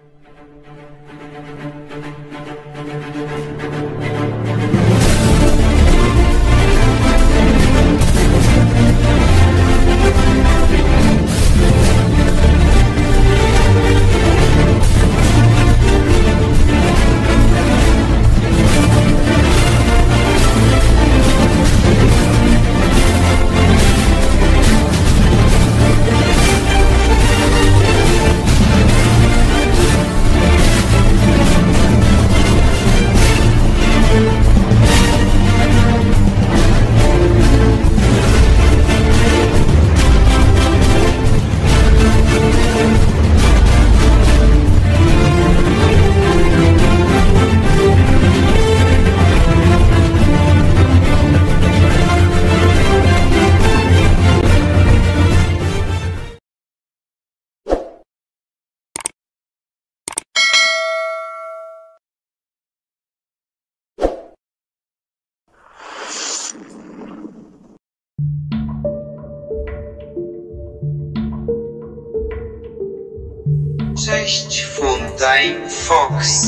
Cześć Funtime Fox.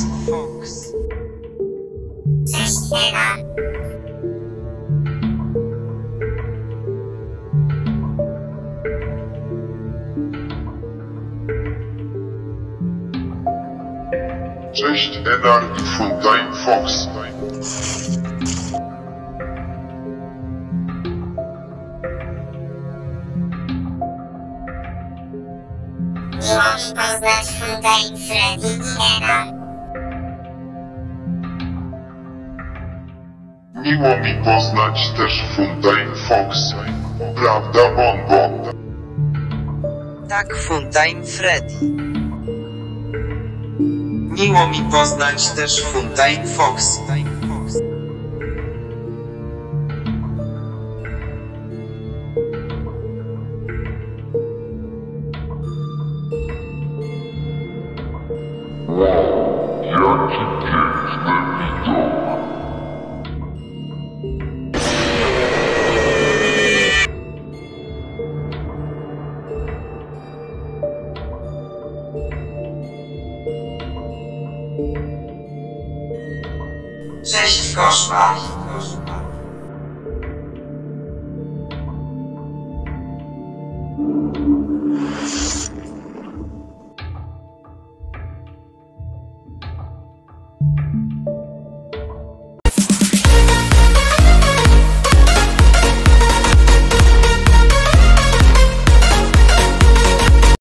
Cześć Ela. Cześć Enar i Funtime Fox. Miło mi poznać Funtime Freddy i Ela. Miło mi poznać też Funtime Fox. Prawda, Bonbon? Tak, Funtime Freddy. Miło mi poznać też Funtime Fox. Wow, jaki piękny widok. Cześć Koszmar.